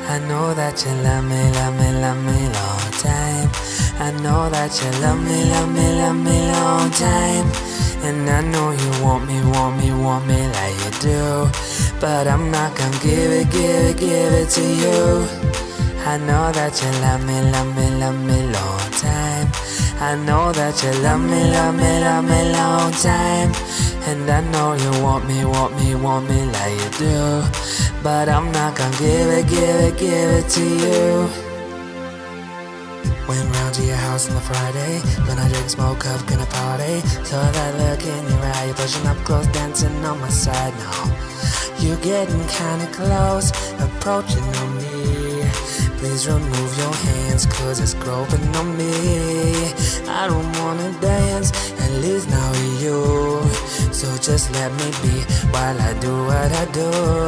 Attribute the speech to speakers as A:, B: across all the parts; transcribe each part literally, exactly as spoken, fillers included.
A: I know that you love me, love me, love me long time. I know that you love me, love me, love me long time. And I know you want me, want me, want me like you do. But I'm not gonna give it, give it, give it to you. I know that you love me, love me, love me long time. I know that you love me, love me, love me long time. And I know you want me, want me, want me like you do. But I'm not gonna give it, give it, give it to you. Went round to your house on the Friday. Gonna drink, smoke up, gonna party. Saw that look in your eye. You're pushing up close, dancing on my side now. You're getting kinda close, approaching on me. Please remove your hands, cause it's groping on me. I don't wanna dance, at least now with you. So just let me be while I do what I do.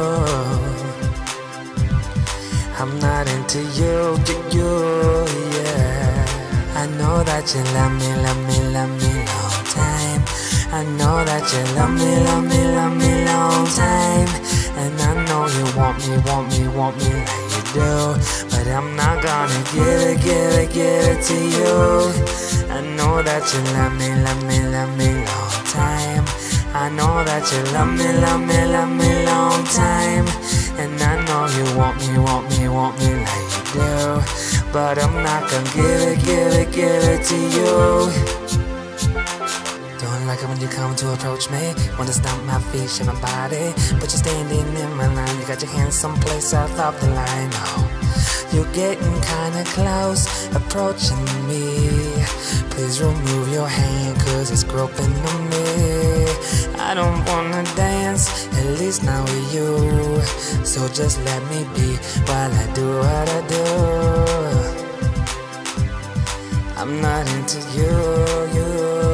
A: I'm not into you, to you, yeah. I know that you love me, love me, love me long time. I know that you love me, love me, love me long time. And I know you want me, want me, want me like you do. But I'm not gonna give it, give it, give it to you. I know that you love me, love me, love me long time. I know that you love me, love me, love me long time. And I know you want me, want me, want me like you do. But I'm not gonna give it, give it, give it to you. Don't like it when you come to approach me. Wanna stomp my feet, shake my body. But you're standing in my line. You got your hands someplace south of the line. Oh, you're getting kinda close, approaching me. Please remove your hand, cause it's groping on me. I don't wanna dance, at least not with you. So just let me be while I do what I do. I'm not into you, you.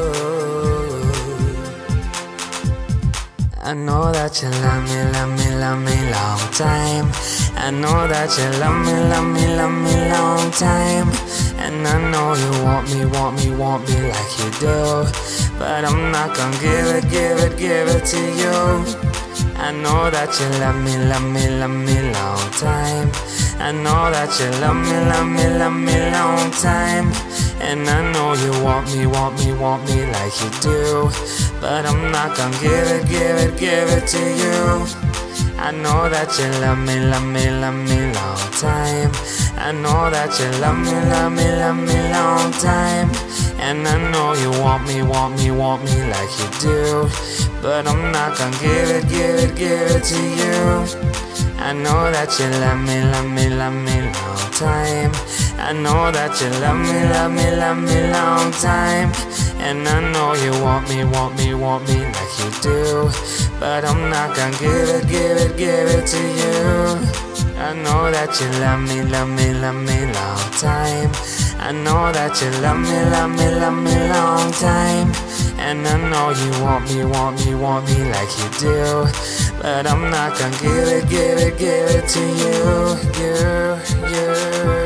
A: I know that you love me, love me, love me long time. I know that you love me, love me, love me long time. And I know you want me, want me, want me like you do. But I'm not gonna give it, give it, give it to you. I know that you love me, love me, love me long time. I know that you love me, love me, love me long time. And I know you want me, want me, want me like you do. But I'm not gonna give it, give it, give it to you. I know that you love me, love me, love me long time. I know that you love me, love me, love me long time. And I know you want me, want me, want me like you do. But I'm not gonna give it, give it, give it to you. I know that you love me, love me, love me long time. I know that you love me, love me, love me long time. And I know you want me, want me, want me like you do. But I'm not gonna give it, give it, give it to you. I know that you love me, love me, love me long time. I know that you love me, love me, love me long time. And I know you want me, want me, want me like you do. But I'm not gonna give it, give it, give it to you, you, you.